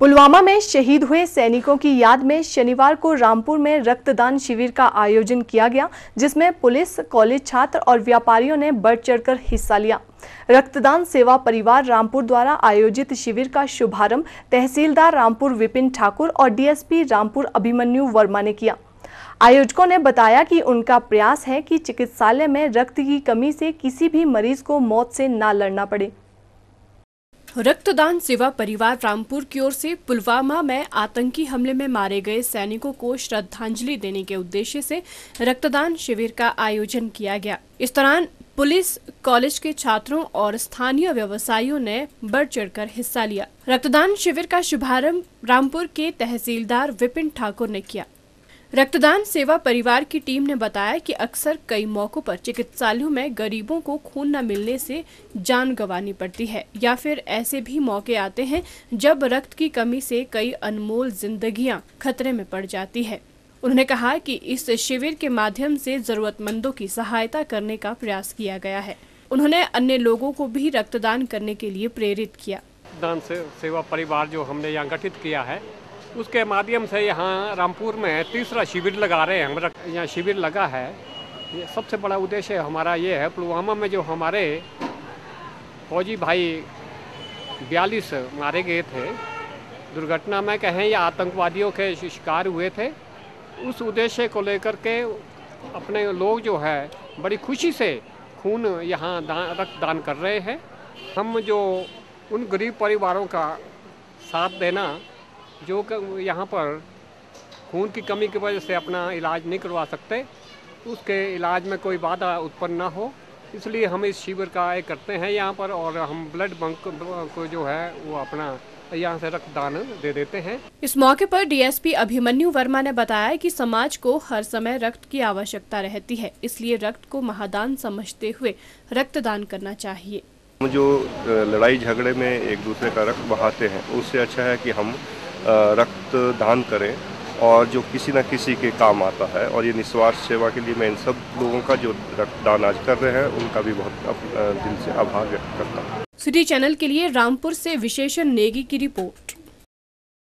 पुलवामा में शहीद हुए सैनिकों की याद में शनिवार को रामपुर में रक्तदान शिविर का आयोजन किया गया, जिसमें पुलिस, कॉलेज छात्र और व्यापारियों ने बढ़ चढ़कर हिस्सा लिया। रक्तदान सेवा परिवार रामपुर द्वारा आयोजित शिविर का शुभारंभ तहसीलदार रामपुर विपिन ठाकुर और डीएसपी रामपुर अभिमन्यु वर्मा ने किया। आयोजकों ने बताया कि उनका प्रयास है कि चिकित्सालय में रक्त की कमी से किसी भी मरीज को मौत से न लड़ना पड़े। रक्तदान सेवा परिवार रामपुर की ओर से पुलवामा में आतंकी हमले में मारे गए सैनिकों को श्रद्धांजलि देने के उद्देश्य से रक्तदान शिविर का आयोजन किया गया। इस दौरान पुलिस, कॉलेज के छात्रों और स्थानीय व्यवसायियों ने बढ़ चढ़कर हिस्सा लिया। रक्तदान शिविर का शुभारंभ रामपुर के तहसीलदार विपिन ठाकुर ने किया। रक्तदान सेवा परिवार की टीम ने बताया कि अक्सर कई मौकों पर चिकित्सालयों में गरीबों को खून न मिलने से जान गंवानी पड़ती है या फिर ऐसे भी मौके आते हैं जब रक्त की कमी से कई अनमोल जिंदगियां खतरे में पड़ जाती है। उन्होंने कहा कि इस शिविर के माध्यम से जरूरतमंदों की सहायता करने का प्रयास किया गया है। उन्होंने अन्य लोगों को भी रक्तदान करने के लिए प्रेरित किया। रक्तदान सेवा परिवार जो हमने यहाँ गठित किया है, उसके माध्यम से यहाँ रामपुर में तीसरा शिविर लगा रहे हैं। हम यहाँ शिविर लगा है, ये सबसे बड़ा उद्देश्य हमारा ये है, पुलवामा में जो हमारे फौजी भाई 42 मारे गए थे दुर्घटना में, कहें या आतंकवादियों के शिकार हुए थे, उस उद्देश्य को लेकर के अपने लोग जो है बड़ी खुशी से खून यहाँ रक्तदान कर रहे हैं। हम जो उन गरीब परिवारों का साथ देना जो यहाँ पर खून की कमी की वजह से अपना इलाज नहीं करवा सकते, उसके इलाज में कोई बाधा उत्पन्न ना हो, इसलिए हम इस शिविर का आयोजन करते हैं यहाँ पर। और हम ब्लड बैंक को जो है वो अपना यहाँ से रक्तदान दे देते हैं। इस मौके पर डीएसपी अभिमन्यु वर्मा ने बताया कि समाज को हर समय रक्त की आवश्यकता रहती है, इसलिए रक्त को महादान समझते हुए रक्तदान करना चाहिए। जो लड़ाई झगड़े में एक दूसरे का रक्त बहाते हैं, उससे अच्छा है कि हम रक्तदान करें और जो किसी न किसी के काम आता है। और ये निस्वार्थ सेवा के लिए मैं इन सब लोगों का जो रक्तदान आज कर रहे हैं उनका भी बहुत दिल से आभार व्यक्त करता हूँ। सिटी चैनल के लिए रामपुर से विशेषज्ञ नेगी की रिपोर्ट।